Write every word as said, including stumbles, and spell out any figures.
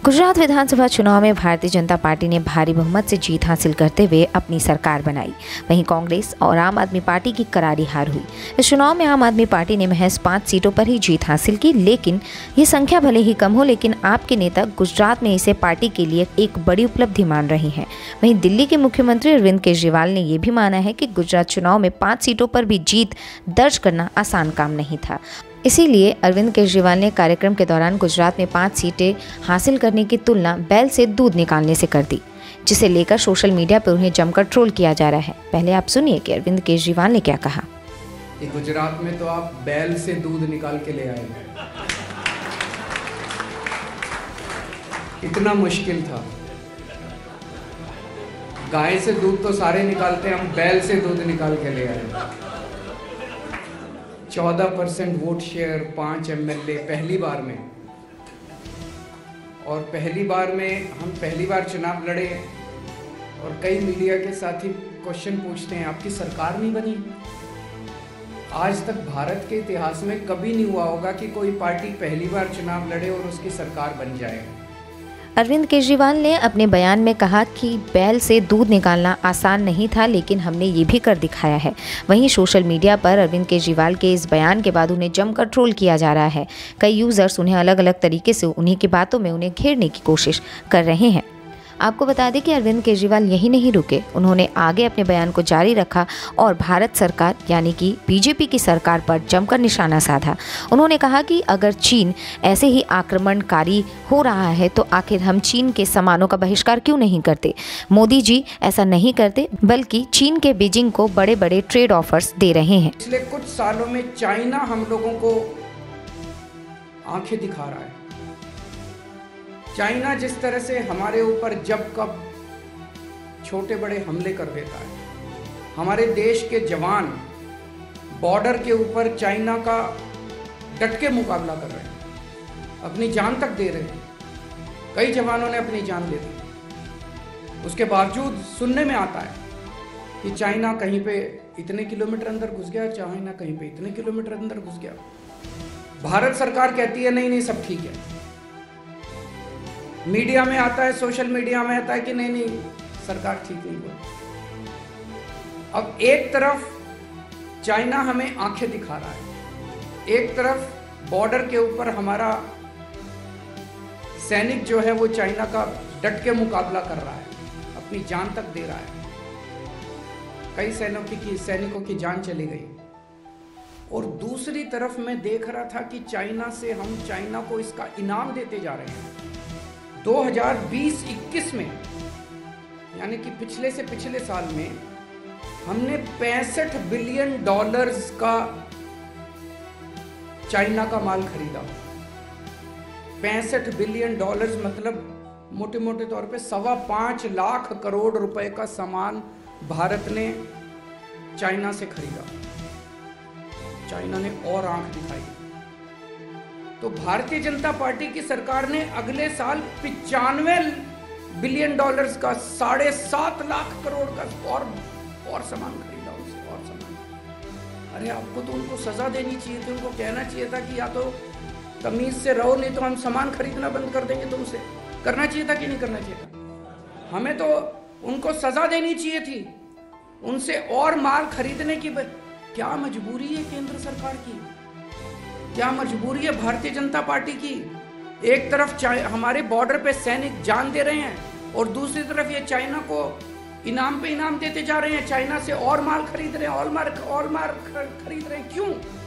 गुजरात विधानसभा चुनाव में भारतीय जनता पार्टी ने भारी बहुमत से जीत हासिल करते हुए अपनी सरकार बनाई। वहीं कांग्रेस और आम आदमी पार्टी की करारी हार हुई। इस चुनाव में आम आदमी पार्टी ने महज पाँच सीटों पर ही जीत हासिल की, लेकिन ये संख्या भले ही कम हो, लेकिन आपके नेता गुजरात में इसे पार्टी के लिए एक बड़ी उपलब्धि मान रहे हैं। वहीं दिल्ली के मुख्यमंत्री अरविंद केजरीवाल ने यह भी माना है कि गुजरात चुनाव में पाँच सीटों पर भी जीत दर्ज करना आसान काम नहीं था। इसीलिए अरविंद केजरीवाल ने कार्यक्रम के दौरान गुजरात में पाँच सीटें हासिल करने की तुलना बैल से दूध निकालने से कर दी, जिसे लेकर सोशल मीडिया पर उन्हें जमकर ट्रोल किया जा रहा है। पहले आप सुनिए कि अरविंद केजरीवाल ने क्या कहा। कि गुजरात में तो आप बैल से दूध निकाल के ले आए, इतना मुश्किल था। गाय से दूध तो सारे निकालते हैं, हम बैल से दूध निकाल के ले आए। चौदह परसेंट वोट शेयर, पांच एमएलए पहली बार में, और पहली बार में हम पहली बार चुनाव लड़े। और कई मीडिया के साथी क्वेश्चन पूछते हैं, आपकी सरकार नहीं बनी? आज तक भारत के इतिहास में कभी नहीं हुआ होगा कि कोई पार्टी पहली बार चुनाव लड़े और उसकी सरकार बन जाए। अरविंद केजरीवाल ने अपने बयान में कहा कि बैल से दूध निकालना आसान नहीं था, लेकिन हमने ये भी कर दिखाया है। वहीं सोशल मीडिया पर अरविंद केजरीवाल के इस बयान के बाद उन्हें जमकर ट्रोल किया जा रहा है। कई यूजर्स उन्हें अलग अलग तरीके से उन्हीं की बातों में उन्हें घेरने की कोशिश कर रहे हैं। आपको बता दें कि अरविंद केजरीवाल यही नहीं रुके, उन्होंने आगे अपने बयान को जारी रखा और भारत सरकार यानी कि बीजेपी की सरकार पर जमकर निशाना साधा। उन्होंने कहा कि अगर चीन ऐसे ही आक्रमणकारी हो रहा है तो आखिर हम चीन के सामानों का बहिष्कार क्यों नहीं करते। मोदी जी ऐसा नहीं करते, बल्कि चीन के बीजिंग को बड़े बड़े ट्रेड ऑफर्स दे रहे हैं। पिछले कुछ सालों में चाइना हम लोगों को आंखें दिखा रहा है। चाइना जिस तरह से हमारे ऊपर जब कब छोटे बड़े हमले कर देता है, हमारे देश के जवान बॉर्डर के ऊपर चाइना का डट के मुकाबला कर रहे हैं, अपनी जान तक दे रहे हैं। कई जवानों ने अपनी जान दे दी। उसके बावजूद सुनने में आता है कि चाइना कहीं पे इतने किलोमीटर अंदर घुस गया, चाइना कहीं पे इतने किलोमीटर अंदर घुस गया। भारत सरकार कहती है नहीं नहीं सब ठीक है। मीडिया में आता है, सोशल मीडिया में आता है कि नहीं नहीं सरकार ठीक नहीं बोल। अब एक तरफ चाइना हमें आंखें दिखा रहा है, एक तरफ बॉर्डर के ऊपर हमारा सैनिक जो है वो चाइना का डट के मुकाबला कर रहा है, अपनी जान तक दे रहा है। कई सैनिकों की सैनिकों की जान चली गई। और दूसरी तरफ मैं देख रहा था कि चाइना से हम चाइना को इसका इनाम देते जा रहे हैं। दो हज़ार बीस इक्कीस में यानी कि पिछले से पिछले साल में हमने पैंसठ बिलियन डॉलर्स का चाइना का माल खरीदा। पैंसठ बिलियन डॉलर्स मतलब मोटे मोटे तौर पे सवा पांच लाख करोड़ रुपए का सामान भारत ने चाइना से खरीदा। चाइना ने और आंख दिखाई। तो भारतीय जनता पार्टी की सरकार ने अगले साल पिचानवे बिलियन डॉलर्स का साढ़े सात लाख करोड़ का और और सामान खरीदा उनसे, और सामान। अरे आपको तो उनको सजा देनी चाहिए थी, उनको कहना चाहिए था कि या तो तमीज से रहो, नहीं तो हम सामान खरीदना बंद कर देंगे तुमसे। करना चाहिए था कि नहीं करना चाहिए था? हमें तो उनको सजा देनी चाहिए थी, उनसे और माल खरीदने की। क्या मजबूरी है केंद्र सरकार की, क्या मजबूरी है भारतीय जनता पार्टी की? एक तरफ हमारे बॉर्डर पे सैनिक जान दे रहे हैं और दूसरी तरफ ये चाइना को इनाम पे इनाम देते जा रहे हैं, चाइना से और माल खरीद रहे हैं, और माल और माल खरीद रहे हैं। क्यों?